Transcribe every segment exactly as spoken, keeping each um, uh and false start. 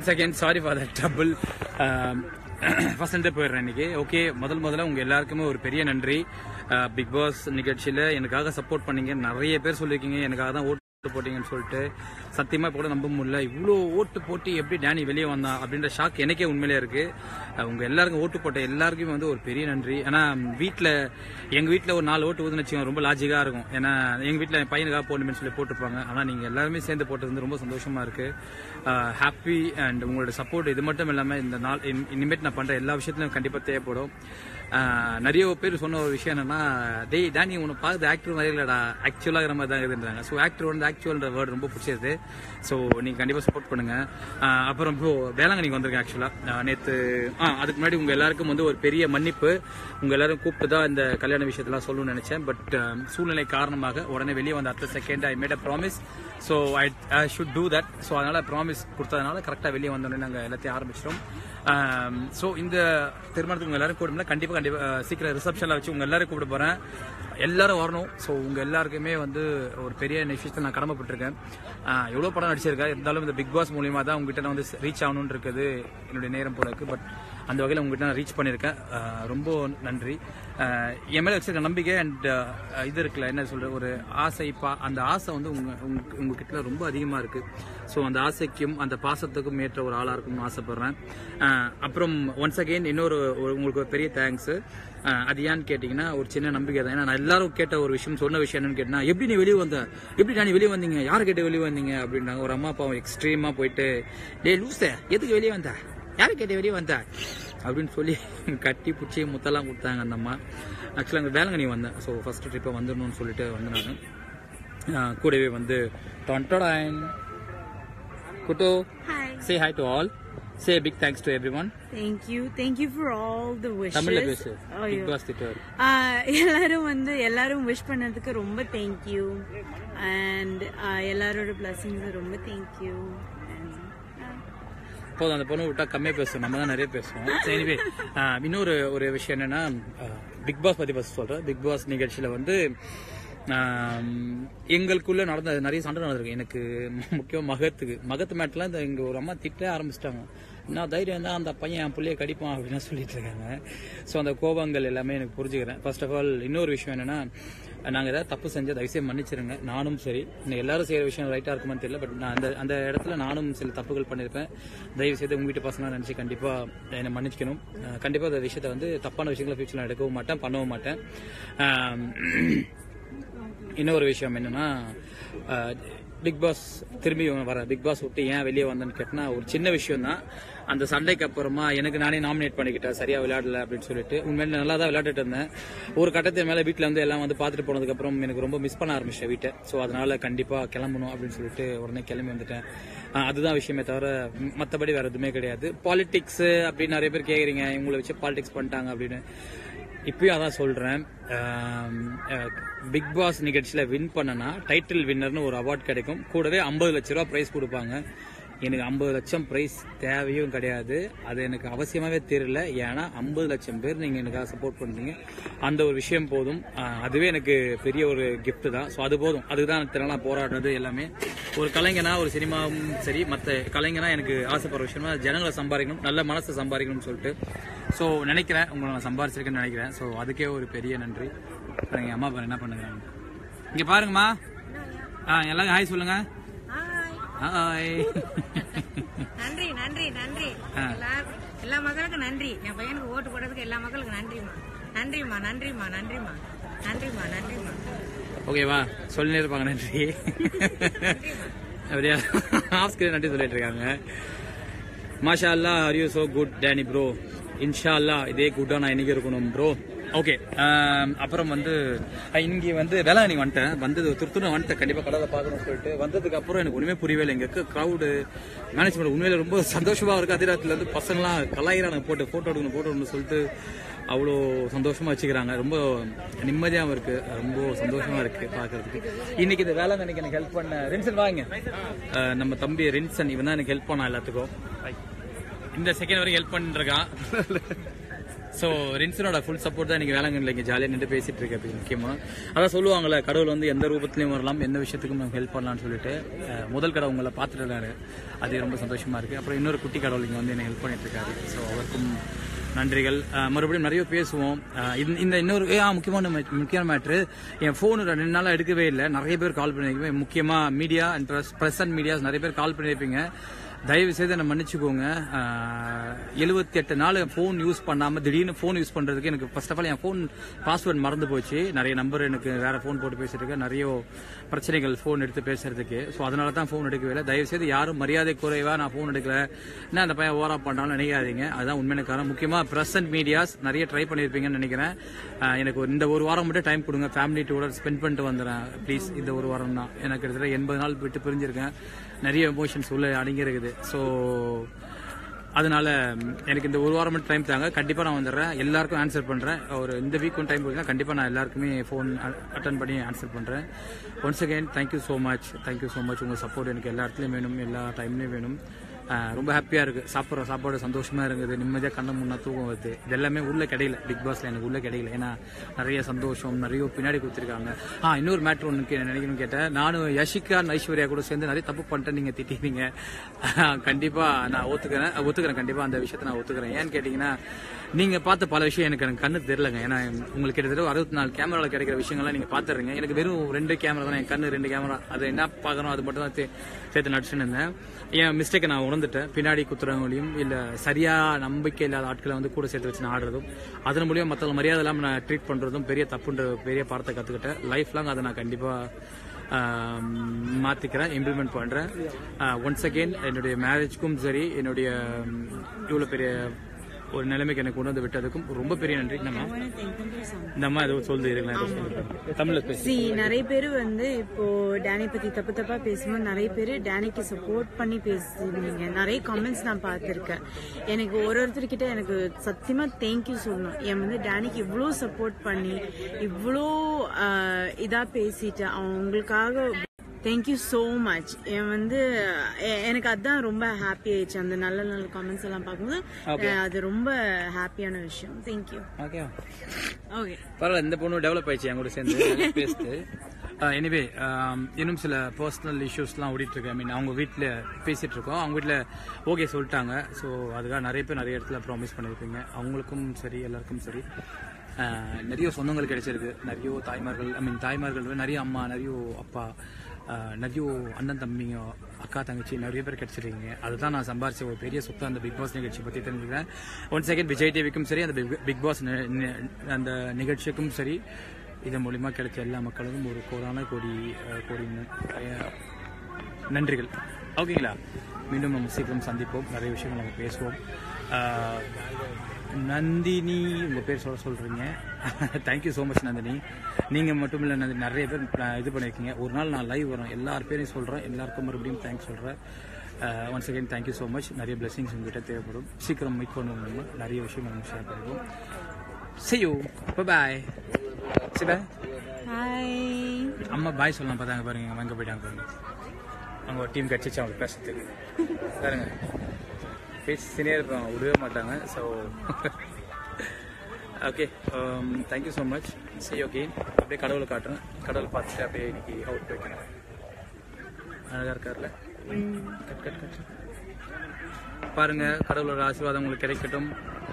Once again sorry for the trouble. First போயிடுறேன் இன்னைக்கு. Okay, முதல் முதல்ல உங்க எல்லாருக்குமே ஒரு பெரிய நன்றி. பிக் பாஸ் நிகழ்ச்சியில எனக்காக சப்போர்ட் பண்ணீங்க. நிறைய பேர் சொல்லியிருக்கீங்க எனக்காக தான் ஓட்டு போட்டீங்கன்னு சொல்லிட்டு. சத்தியமா கூட நம்ப முடியல, இவ்வளோ ஓட்டு போட்டு எப்படி டேனி வெளியே வந்தான் அப்படின்ற ஷாக் எனக்கே உண்மையிலே இருக்கு. உங்க எல்லாருக்கும் ஓட்டு போட்ட எல்லாருக்குமே வந்து ஒரு பெரிய நன்றி. ஏன்னா வீட்டில் எங்க வீட்டில் ஒரு நாலு ஓட்டு ஊதுன்னு வச்சுக்கோங்க, ரொம்ப லாஜிக்கா இருக்கும். ஏன்னா எங்க வீட்டில் என் பையனுக்காக போடணும்னு சொல்லி போட்டுருப்பாங்க. ஆனால் நீங்க எல்லாருமே சேர்ந்து போட்டது வந்து ரொம்ப சந்தோஷமா இருக்கு. ஹாப்பி. அண்ட் உங்களோட சப்போர்ட் இது மட்டும் இல்லாமல் இந்த நாள் இனிமேட் நான் பண்ற எல்லா விஷயத்திலும் கண்டிப்பா தேவைப்படும். நிறைய பேர் சொன்ன ஒரு விஷயம் என்னன்னா, டேய் டேனி உன்னை பார்த்து ஆக்டர் மாதிரி இல்லடா, ஆக்சுவலாகிற மாதிரி தான் இருக்குன்றாங்க. ஸோ ஆக்டர் வந்து ஆக்சுவல்ன்ற வேர்டு ரொம்ப பிடிச்சது. ஸோ நீங்க கண்டிப்பா சப்போர்ட் பண்ணுங்க. அப்புறம் இப்போ வேளாங்கண்ணிக்கு வந்திருக்கேன். ஆக்சுவலா நேற்று அதுக்கு முன்னாடி உங்க எல்லாருக்கும் வந்து ஒரு பெரிய மன்னிப்பு. உங்க எல்லாரும் கூப்பிட்டு தான் இந்த கல்யாண விஷயத்தெல்லாம் சொல்லணும்னு நினைச்சேன். பட் சூழ்நிலை காரணமாக உடனே வெளியே வந்த அடுத்த second I made a promise. So I I should do that. So அதனால ப்ராமிஸ் கொடுத்ததுனால கரெக்டாக வெளியே வந்தோடனே நாங்கள் எல்லாத்தையும் ஆரம்பிச்சிட்டோம். ஸோ இந்த திருமணத்துக்கு உங்க எல்லாரும் கூப்பிடல. கண்டிப்பாக கண்டிப்பாக சீக்கிரம் ரிசப்ஷனில் வச்சு உங்க எல்லாரும் கூப்பிட போறேன். எல்லாரும் வரணும். ஸோ உங்க எல்லாருக்குமே வந்து ஒரு பெரிய விஷயத்தை நான் கடமைப்பட்டிருக்கேன். எவ்வளோ படம் நடிச்சிருக்கேன், இருந்தாலும் இந்த பிக் பாஸ் மூலியமா தான் உங்ககிட்ட நான் வந்து ரீச் ஆகணும்னு இருக்குது என்னுடைய நேரம் போல இருக்கு. பட் அந்த வகையில் உங்ககிட்ட நான் ரீச் பண்ணியிருக்கேன். ரொம்ப நன்றி. என் மேலே வச்சிருக்க நம்பிக்கை அண்ட் இது இருக்குல்ல, என்ன சொல்ற, ஒரு ஆசை. அந்த ஆசை வந்து உங்க உங்ககிட்ட ரொம்ப அதிகமாக இருக்கு. ஸோ அந்த ஆசைக்கும் அந்த பாசத்துக்கும் ஏற்ற ஒரு ஆளாக இருக்கும்னு ஆசைப்படுறேன். அப்புறம் ஒன்ஸ் அகெயின் இன்னொரு உங்களுக்கு ஒரு பெரிய தேங்க்ஸ். அது ஏன்னு கேட்டீங்கன்னா ஒரு சின்ன நம்பிக்கை தான். ஏன்னா நான் எல்லாரும் கேட்ட ஒரு விஷயம், சொன்ன விஷயம் என்னன்னு கேட்டா, எப்படி நீ வெளியே வந்த, எப்படி நான் வெளியே வந்தீங்க, யாரை கேட்டு வெளியே வந்தீங்க அப்படின்னாங்க. ஒரு அம்மா அப்பாவும் எக்ஸ்ட்ரீமா போயிட்டு, டே லூச எதுக்கு வெளியே வந்த, யாரை கேட்டு வெளியே வந்த அப்படின்னு சொல்லி கட்டி பிடிச்சி முத்தெல்லாம் கொடுத்தாங்க அந்த அம்மா. ஆக்சுவலாக அங்கே வேளாங்கண்ணி வந்தேன். ஸோ ஃபர்ஸ்ட் ட்ரிப்பை வந்துடணும்னு சொல்லிட்டு வந்து நான் கூடவே வந்து டொன்டோடாயின் குட்டோ say hi to all. Say a big thanks to everyone. Thank you. Thank you for all the wishes. தமிழ்ல பேசு. பிக் பாஸ் திட்டர். எல்லாரும் வந்து எல்லாரும் விஷ் பண்ணதுக்கு ரொம்ப thank you. And எல்லாரோட blessings ரொம்ப thank you. போதும், அந்த பொண்ணு விட்டா கம்மியா பேசுவோம், நம்ம தான் நிறைய பேசுவோம். எனிவே இன்னொரு ஒரு விஷயம் என்னன்னா, பிக் பாஸ் பத்தி பஸ் சொல்றேன். பிக் பாஸ் நிகழ்ச்சியில வந்து எங்களுக்குள்ள நடந்த நிறைய சண்டை நடந்திருக்கு. எனக்கு முக்கியம் மகத்துக்கு மகத்து மேட்லாம் இந்த இங்க ஒரு அம்மா திட்ட ஆரம்பிச்சிட்டாங்க. நான் தைரியம் தான் அந்த பையன் என் பிள்ளைய கடிப்பான் அப்படின்னு சொல்லிட்டு இருக்காங்க. ஸோ அந்த கோபங்கள் எல்லாமே எனக்கு புரிஞ்சுக்கிறேன். ஃபர்ஸ்ட் ஆஃப் ஆல் இன்னொரு விஷயம் என்னன்னா, நாங்கள் ஏதாவது தப்பு செஞ்சால் தயவுசெய்து மன்னிச்சிருங்க. நானும் சரி, எல்லாரும் செய்யற விஷயம் ரைட்டா இருக்குமான்னு தெரியல. பட் நான் அந்த அந்த இடத்துல நானும் சில தப்புகள் பண்ணியிருப்பேன். தயவு செய்து உங்க வீட்டு பசங்க நினைச்சு கண்டிப்பா என்னை மன்னிச்சுக்கணும். கண்டிப்பா அந்த விஷயத்த வந்து தப்பான விஷயங்களை ஃபியூச்சர்ல எடுக்கவும் மாட்டேன், பண்ணவும் மாட்டேன். இன்னொரு விஷயம் என்னன்னா, பிக் பாஸ் திரும்பி வர பிக் பாஸ் விட்டு ஏன் வெளியே வந்தேன்னு கேட்டா ஒரு சின்ன விஷயம் தான். அந்த சண்டைக்கு அப்புறமா எனக்கு நானே நாமினேட் பண்ணிக்கிட்டேன், சரியா விளையாடல அப்படின்னு சொல்லிட்டு. உண்மையில நல்லா தான் விளையாட்டுட்டு இருந்தேன். ஒரு கட்டத்தின் மேல வீட்டுல வந்து எல்லாம் வந்து பாத்துட்டு போனதுக்கு அப்புறம் எனக்கு ரொம்ப மிஸ் பண்ண ஆரம்பிச்சேன் வீட்டை. ஸோ அதனால கண்டிப்பா கிளம்பணும் அப்படின்னு சொல்லிட்டு உடனே கிளம்பி வந்துட்டேன். அதுதான் விஷயமே தவிர மற்றபடி வேற எதுவுமே கிடையாது. பாலிடிக்ஸ் அப்படின்னு நிறைய பேர் கேக்குறீங்க, இவங்களை வச்சு பாலிடிக்ஸ் பண்ணிட்டாங்க அப்படின்னு. இப்பயும் அதான் சொல்றேன், பிக் பாஸ் நிகழ்ச்சியில வின் பண்ணனா டைட்டில் வின்னர்னு ஒரு அவார்ட் கிடைக்கும். கூடவே ஐம்பது லட்ச ரூபா பிரைஸ் கொடுப்பாங்க. எனக்கு ஐம்பது லட்சம் பிரைஸ் தேவையும் கிடையாது, அது எனக்கு அவசியமாவே தெரியல. ஏன்னா ஐம்பது லட்சம் பேர் நீங்க எனக்காக சப்போர்ட் பண்றீங்க, அந்த ஒரு விஷயம் போதும். அதுவே எனக்கு பெரிய ஒரு கிஃப்ட் தான். ஸோ அது போதும். அதுதான் திறனா போராடுறது எல்லாமே. ஒரு கலைஞனா, ஒரு சினிமாவும் சரி, மற்ற கலைஞனா எனக்கு ஆசைப்படுற விஷயமா ஜனங்களை சம்பாதிக்கணும், நல்ல மனசை சம்பாதிக்கணும்னு சொல்லிட்டு ஸோ நினைக்கிறேன். உங்களை நான் சம்பாதிச்சிருக்கேன்னு நினைக்கிறேன். ஸோ அதுக்கே ஒரு பெரிய நன்றி. எங்க அம்மா பாரு என்ன பண்ணுங்க, இங்க பாருங்கம்மா. எல்லாரும் ஹாய் சொல்லுங்க. நன்றி நன்றி நன்றி எல்லா மக்களுக்கும் நன்றி. என் பையனுக்கு ஓட்டு போடுறதுக்கு எல்லா மக்களுக்கும் நன்றிமா, நன்றிமா, நன்றிமா, நன்றிமா, நன்றிமா, நன்றிமா. ஓகேவா, சொல்லினே இருப்பாங்க நன்றி. அப்படியா ஆஃப் ஸ்கிரீன் நன்றி சொல்லிட்டு இருக்காங்க. மாஷா அல்லா, are you so good Danny bro. இன்ஷா அல்லா இதே குட்டா நான் இன்னைக்கு இருக்கணும் ப்ரோ. ஓகே, அப்புறம் வந்து இங்கே வந்து வேளாங்கண்ணி வந்துட்டேன். வந்தது திருத்தூர் வந்துட்டேன், கண்டிப்பாக கடலை பார்க்கணும்னு சொல்லிட்டு. வந்ததுக்கு அப்புறம் எனக்கு ஒன்றுமே புரியவே இல்லை. இங்கே இருக்க க்ரௌடு மேனேஜ்மெண்ட் உண்மையில ரொம்ப சந்தோஷமாக இருக்குது. அதிராத்தில் வந்து பசங்களாம் கலாயிராங்க, போட்டு ஃபோட்டோ எடுக்கணும் ஃபோட்டோ எடுக்கணும்னு சொல்லிட்டு அவ்வளோ சந்தோஷமா வச்சுக்கிறாங்க. ரொம்ப நிம்மதியாகவும் இருக்கு, ரொம்ப சந்தோஷமா இருக்கு பார்க்கறதுக்கு. இன்னைக்கு இந்த வேளாங்கண்ணிக்கு எனக்கு ஹெல்ப் பண்ண ரின்சன் வாங்க, நம்ம தம்பி ரின்சன், இவன் தான் எனக்கு ஹெல்ப் பண்ணா எல்லாத்துக்கும். இந்த செகண்ட் வரைக்கும் ஹெல்ப் பண்ணிருக்கான். ஸோ ரின்சனோட ஃபுல் சப்போர்ட் தான் எனக்கு வேளாங்கண்ணில் இங்கே ஜாலியாக நின்று பேசிட்டு இருக்கிறது முக்கியமாக. அதான் சொல்லுவாங்கள்ல, கடவுள் வந்து எந்த ரூபத்துலையும் வரலாம், எந்த விஷயத்துக்கும் நம்ம ஹெல்ப் பண்ணலாம்னு சொல்லிட்டு முதல் கடவுள் உங்களை பார்த்துட்டு அது ரொம்ப சந்தோஷமா இருக்கு. அப்புறம் இன்னொரு குட்டி கடவுள் இங்கே வந்து என்னை ஹெல்ப் பண்ணிட்டு இருக்காரு. ஸோ அவருக்கும் நன்றிகள். மறுபடியும் நிறைய பேசுவோம். இந்த இன்னொரு முக்கியமான முக்கியமான மேட்ரு, என் ஃபோனு ரெண்டு நாளாக எடுக்கவே இல்லை. நிறைய பேர் கால் பண்ணியிருக்கீங்க, முக்கியமாக media and press press and medias நிறைய பேர் கால் பண்ணியிருப்பீங்க. தயவு செய்து என்ன மன்னிச்சுக்கோங்க. எழுபத்தி எட்டு நாள் ஃபோன் யூஸ் பண்ணாமல் திடீர்னு ஃபோன் யூஸ் பண்ணுறதுக்கு எனக்கு ஃபர்ஸ்ட் ஆஃப் ஆல் என் ஃபோன் பாஸ்வேர்ட் மறந்து போச்சு. நிறைய நம்பர் எனக்கு வேற ஃபோன் போட்டு பேசிட்டு நிறைய பிரச்சனைகள் ஃபோன் எடுத்து பேசுறதுக்கு. ஸோ அதனால தான் ஃபோன் எடுக்கவே இல்லை. தயவு செய்து யாரும் மரியாதை குறைவா நான் ஃபோன் எடுக்கல, என்ன அந்த பையன் ஓவரா பண்றான்னு நினைக்காதீங்க. அதுதான் உண்மையான காரணம். முக்கியமாக ப்ரெஸ் அண்ட் மீடியாஸ் நிறைய ட்ரை பண்ணியிருப்பீங்கன்னு நினைக்கிறேன். எனக்கு இந்த ஒரு வாரம் மட்டும் டைம் கொடுங்க, ஃபேமிலி டூட ஸ்பெண்ட் பண்ணிட்டு வந்துடுறேன் ப்ளீஸ். இந்த ஒரு வாரம் தான் எனக்கு கிட்டத்தட்ட எண்பது நாள் விட்டு பிரிஞ்சிருக்கேன். நிறைய எமோஷன்ஸ் உள்ள அடங்கி இருக்குது. ஸோ அதனால எனக்கு இந்த ஒரு வாரம் மட்டும் டைம் தாங்க, கண்டிப்பாக நான் வந்துடுறேன். எல்லாருக்கும் ஆன்சர் பண்ணுறேன். ஒரு இந்த வீக் ஒன் டைம் கொடுத்தா கண்டிப்பாக நான் எல்லாருக்குமே ஃபோன் அட்டன் பண்ணி ஆன்சர் பண்ணுறேன். Once again thank you so much, thank you so much. உங்கள் சப்போர்ட் எனக்கு எல்லா இடத்துலையும் வேணும், எல்லா டைம்லேயும் வேணும். ரொம்ப ஹாப்பியாக இருக்குது. சாப்பிட்ற சாப்பாடு சந்தோஷமாக இருக்குது, நிம்மதியாக கண்ணை முன்னா தூக்கம் வருது. இது எல்லாமே உள்ள கிடையில, பிக் பாஸில் எனக்கு உள்ள கிடையில. ஏன்னா நிறைய சந்தோஷம் நிறைய பின்னாடி கொடுத்துருக்காங்க. ஆ இன்னொரு மேட்ரு ஒன்று நினைக்கணும்னு கேட்டேன். நானும் யஷிகா ஐஸ்வர்யா கூட சேர்ந்து நிறைய தப்பு பண்ணிட்டேன், நீங்கள் திட்டிங்க. கண்டிப்பாக நான் ஒத்துக்கிறேன் ஒத்துக்கிறேன் கண்டிப்பாக அந்த விஷயத்தை நான் ஒத்துக்கிறேன். ஏன்னு கேட்டிங்கன்னா, நீங்கள் பார்த்த பல விஷயம் எனக்கு எனக்கு கண்ணு தெரியலங்க. ஏன்னா உங்களுக்கு கிட்டத்தட்ட அறுபத்தி நாலு கேமராவில் கிடைக்கிற விஷயங்கள்லாம் நீங்கள் பார்த்துறீங்க. எனக்கு வெறும் ரெண்டு கேமரா தான், என் கண்ணு ரெண்டு கேமரா. அது என்ன பார்க்கணும் அது மட்டும் தான் சேர்த்து நடிச்சுன்னு இருந்தேன். என் மிஸ்டேக்கை நான் உணர்ந்துட்டேன். பின்னாடி குத்துறவங்களையும் இல்லை சரியா நம்பிக்கை இல்லாத ஆட்களை வந்து கூட சேர்த்து வச்சு நான் ஆடுறதும், அதன் மூலியம் மற்றவங்க மரியாதை இல்லாமல் நான் ட்ரீட் பண்ணுறதும் பெரிய தப்புன்ற பெரிய பாடத்தை கற்றுக்கிட்டேன். லைஃப் லாங் அதை நான் கண்டிப்பாக மாற்றிக்கிறேன், இம்ப்ளிமெண்ட் பண்ணுறேன். ஒன்ஸ் அகெயின் என்னுடைய மேரேஜ்க்கும் சரி, என்னுடைய இவ்வளோ பெரிய ஒரு நிலைமைக்கு எனக்கு கொண்டு வந்து விட்டதுக்கும் ரொம்ப பெரிய நன்றி. நம்ம நம்ம ஏதோ சொல்லுது தமிழ்ல சி நிறைய பேர் வந்து இப்போ டேனி பத்தி தப்பு தப்பா பேசும்போது நிறைய பேர் டேனிக்கு சப்போர்ட் பண்ணி பேசுறீங்க. நிறைய கமெண்ட்ஸ் நான் பார்த்திருக்கேன். எனக்கு ஒரு ஒருத்தர்கிட்ட எனக்கு சத்தியமா தேங்க்யூ சொல்லணும். என் வந்து டேனிக்கு இவ்வளோ சப்போர்ட் பண்ணி இவ்வளோ இதா பேசிட்டு அவங்களுக்காக தேங்க்யூ ஸோ மச். என் வந்து எனக்கு அதுதான் ரொம்ப ஹாப்பி ஆயிடுச்சு. அந்த நல்ல நல்ல காமெண்ட்ஸ் எல்லாம் பார்க்கும்போது அது ரொம்ப ஹாப்பியான விஷயம். தேங்க்யூ. ஓகே ஓகே பரவாயில்ல, இந்த பொண்ணு டெவலப் ஆயிடுச்சு என் கூட சேர்ந்து பேசிட்டு. எனிவே இன்னும் சில பர்சனல் இஷ்யூஸ்லாம் ஓடிட்டு இருக்கு. ஐ மீன் அவங்க வீட்டில் பேசிட்டு இருக்கோம், அவங்க வீட்டில் ஓகே சொல்லிட்டாங்க. ஸோ அதுக்காக நிறைய பேர் நிறைய இடத்துல ப்ராமிஸ் பண்ணியிருப்பீங்க. அவங்களுக்கும் சரி எல்லாருக்கும் சரி நிறைய சொந்தங்கள் கிடைச்சிருக்கு. நிறைய தாய்மார்கள், ஐ மீன் தாய்மார்கள் நிறைய அம்மா, நிறைய அப்பா, நிறைய அண்ணன் தம்பிங்க, அக்கா தங்கச்சி நிறைய பேர் கிடைச்சிருக்கீங்க. அதுதான் நான் சம்பாரிச்ச ஒரு பெரிய சொத்து அந்த பிக் பாஸ் நிகழ்ச்சி பற்றி தெரிஞ்சுக்கிறேன். ஒன் செகண்ட் விஜய் டிவிக்கும் சரி, அந்த பிக் பாஸ் அந்த நிகழ்ச்சிக்கும் சரி, இதன் மூலிமா கிடைச்ச எல்லா மக்களுக்கும் ஒரு கோடான கோடி கோடி நன்றிகள். ஓகேங்களா? மீண்டும் நம்ம சீக்கிரம் சந்திப்போம், நிறைய விஷயங்கள் நம்ம பேசுவோம். நந்தினி உங்கள் பேர் சொல்ல சொல்கிறீங்க. Thank you so much Nandini. நீங்கள் மட்டும் இல்லை நந்தினி, நிறைய பேர் இது பண்ணியிருக்கீங்க. ஒரு நாள் நான் லைவ் வரும், எல்லார் பேரையும் சொல்கிறேன், எல்லாருக்கும் மறுபடியும் தேங்க்ஸ் சொல்கிறேன். Once again thank you so much. நிறைய பிளெஸிங்ஸ் உங்கள்கிட்ட தேவைப்படும். சீக்கிரம் மீட் பண்ணுவோம், நிறைய விஷயங்கள் நம்ம ஷேர் பண்ணுவோம். See you. Bye-bye. Say bye. Hi. அம்மா பாய் சொல்லலாம் பார்த்தாங்க பாருங்க, எங்கே போயிட்டாங்க பாருங்க. அவங்க டீம் கிடச்சிச்சு அவங்க பேசுறதுக்கு பாருங்க. பேசினே இருப்பாங்க, விடவே மாட்டாங்க. So okay, thank you so much. சரி ஓகே, அப்படியே கடவுளை காட்டுறேன். கடவுளை பார்த்துட்டு அப்படியே இன்னைக்கு அவுட் போய்க்கிறேன். அழகாக இருக்கார்ல, கட் கட் கட் பாருங்க. கடவுளோட ஆசீர்வாதம் உங்களுக்கு கிடைக்கட்டும்.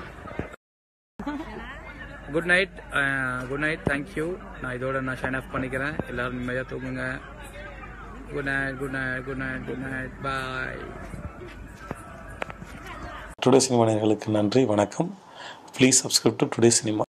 Good night, good night, thank you. நான் இதோட நான் ஷைன் ஆஃப் பண்ணிக்கிறேன். எல்லாரும் நிம்மதியாக தூங்குங்க. Good night, good night, good night, good night, bye. Today cinema நேயர்களுக்கு நன்றி, வணக்கம். Please subscribe to today cinema.